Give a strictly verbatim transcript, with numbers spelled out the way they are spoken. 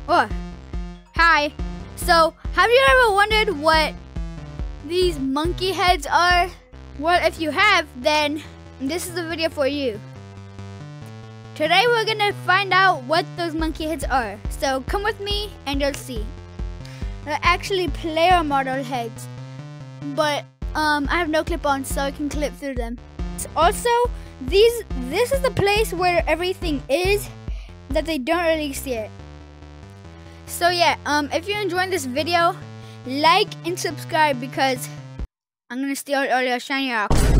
Oh, hi. So, have you ever wondered what these monkey heads are? Well, if you have, then this is the video for you. Today we're gonna find out what those monkey heads are. So come with me and you'll see. They're actually player model heads, but um, I have no clip on, so I can clip through them. Also, these this is the place where everything is that they don't release yet. So yeah, um, if you're enjoying this video, like and subscribe because I'm gonna steal all your shiny rocks.